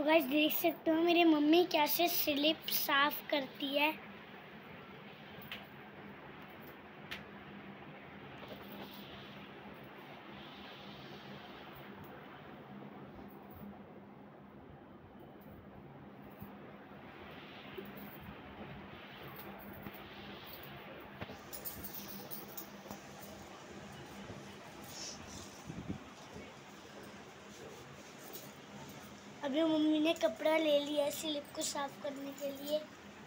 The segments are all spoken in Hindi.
गाइस देख सकते हो मेरी मम्मी कैसे स्लिप साफ करती है। अभी मम्मी ने कपड़ा ले लिया है स्लिप को साफ करने के लिए।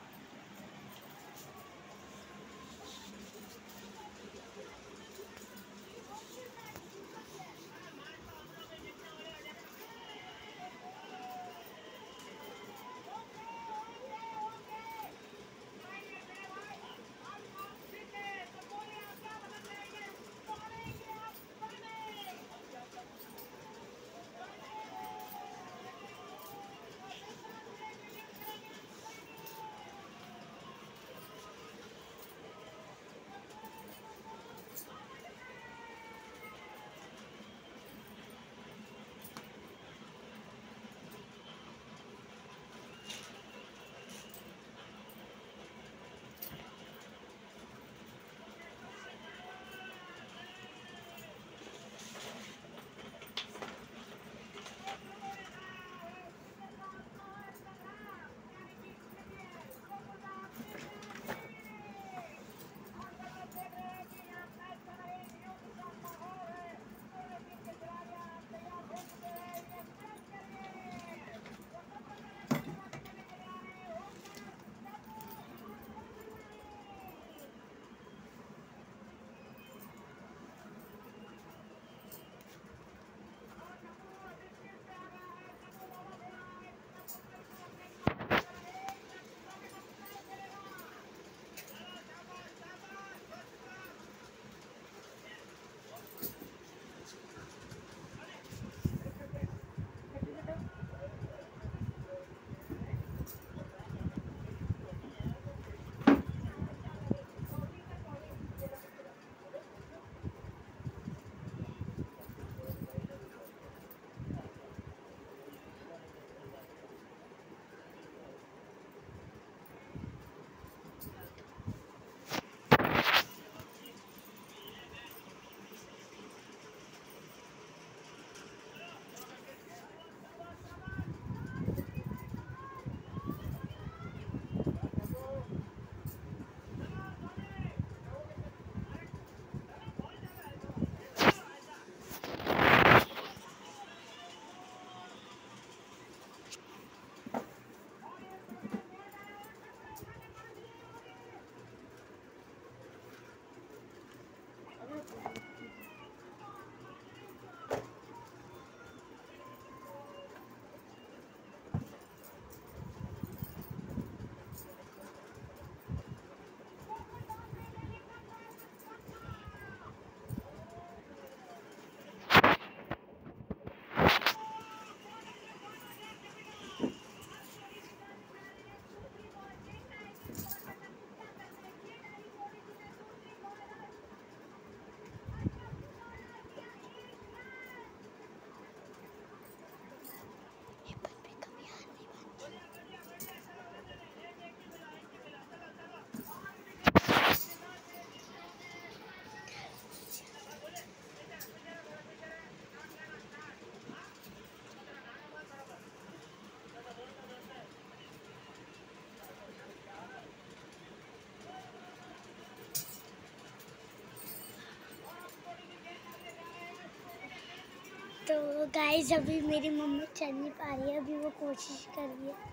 तो गाइस अभी मेरी मम्मी चल नहीं पा रही है, अभी वो कोशिश कर रही है।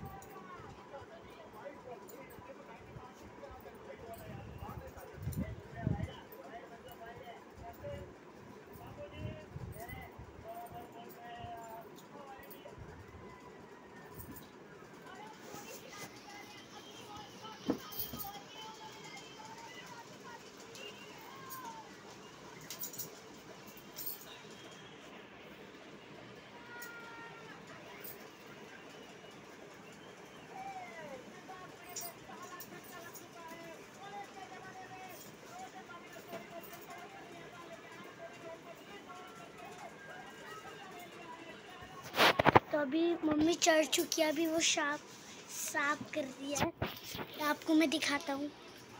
तो अभी मम्मी चढ़ चुकी है, अभी वो साफ कर रही है। तो आपको मैं दिखाता हूँ।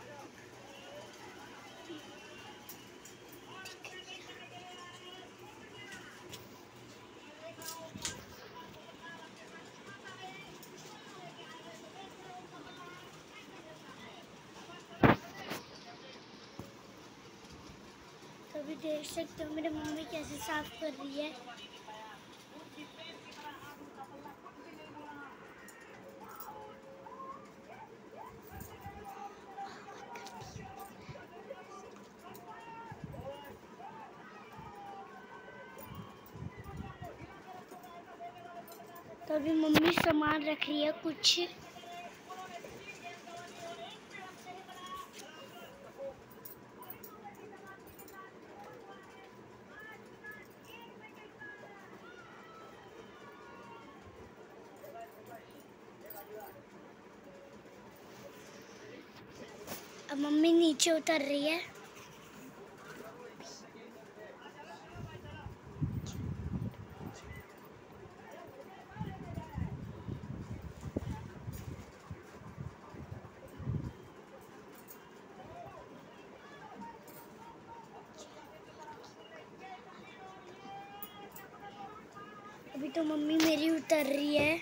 तो अभी देख सकते हो मेरी मम्मी कैसे साफ कर रही है। तो अभी मम्मी सामान रख रही है कुछ। अब मम्मी नीचे उतर रही है। अभी तो मम्मी मेरी उतर रही है।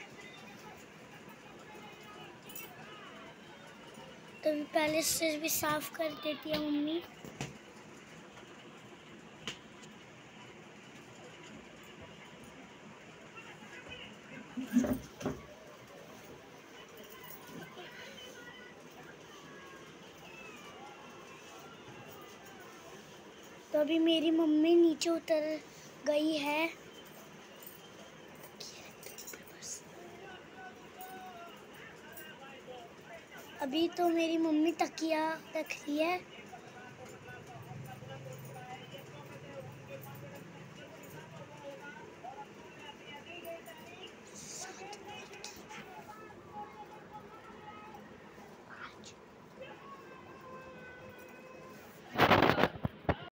तो अभी पहले से भी साफ कर देती है मम्मी। तो अभी मेरी मम्मी नीचे उतर गई है। अभी तो मेरी मम्मी तकिया रख रही है।